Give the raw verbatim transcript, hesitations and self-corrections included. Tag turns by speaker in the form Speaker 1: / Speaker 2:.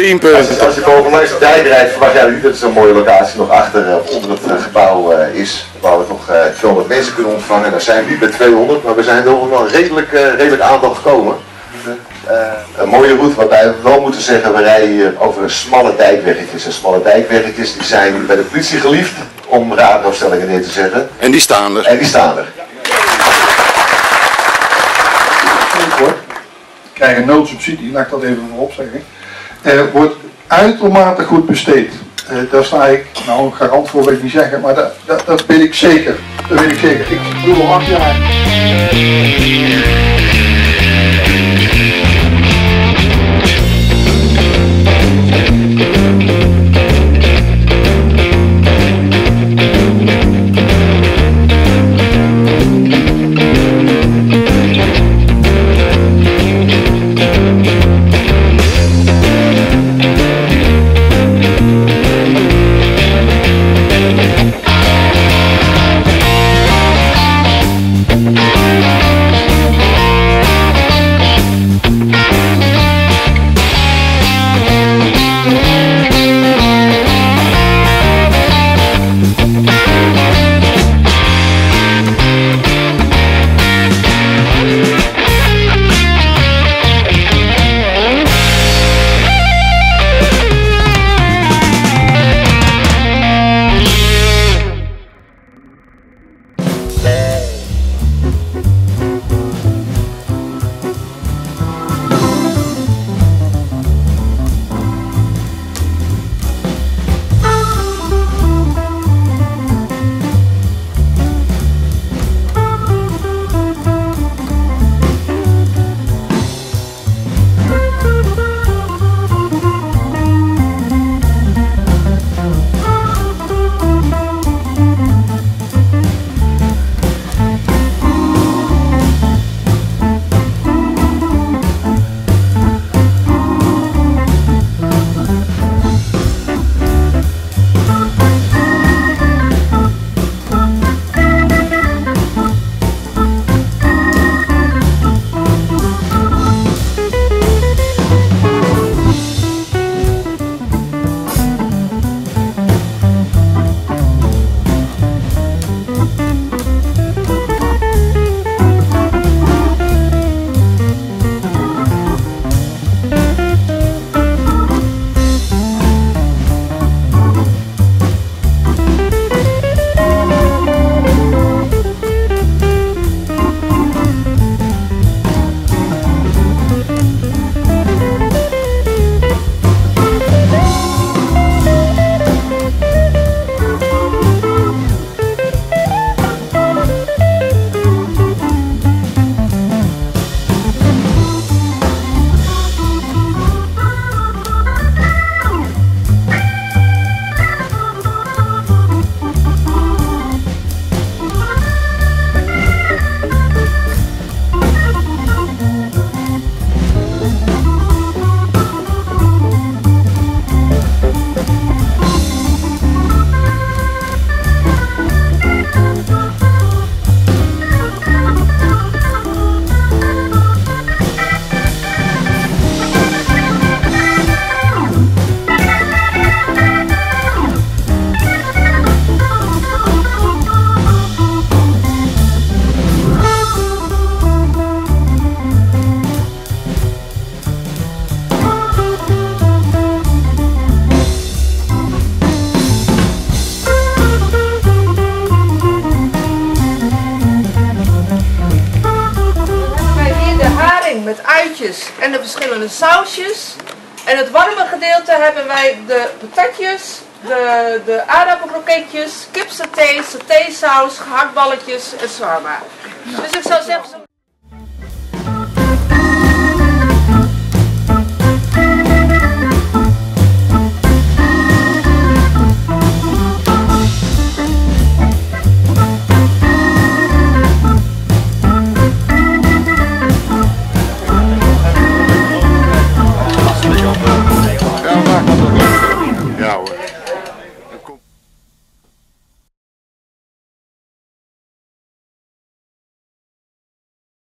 Speaker 1: tien punten.
Speaker 2: Als je, als je boven langs de dijk rijdt, verwacht jij niet dat er zo'n mooie locatie nog achter uh, onder het uh, gebouw uh, is. Waar we nog uh, tweehonderd mensen kunnen ontvangen. Daar zijn we niet bij tweehonderd, maar we zijn er nog wel een redelijk, uh, redelijk aantal gekomen. Uh, een mooie route waarbij we wel moeten zeggen, we rijden hier over smalle dijkweggetjes. En smalle dijkweggetjes die zijn bij de politie geliefd om radarafstellingen neer te zetten.
Speaker 1: En die staan er.
Speaker 2: En die staan er.
Speaker 3: Ik krijg een noodsubsidie, laat ik dat even voorop zeggen. Uh, wordt uitermate goed besteed. Uh, daar sta ik, nou een garant voor wil ik niet zeggen, maar dat, dat, dat weet ik zeker. Dat weet ik zeker. Ik doe al acht jaar.
Speaker 4: met uitjes en de verschillende sausjes. En het warme gedeelte hebben wij de patatjes, de, de aardappelkroketjes, kipsaté, satésaus, gehaktballetjes en shawarma. Dus ik zou zeggen...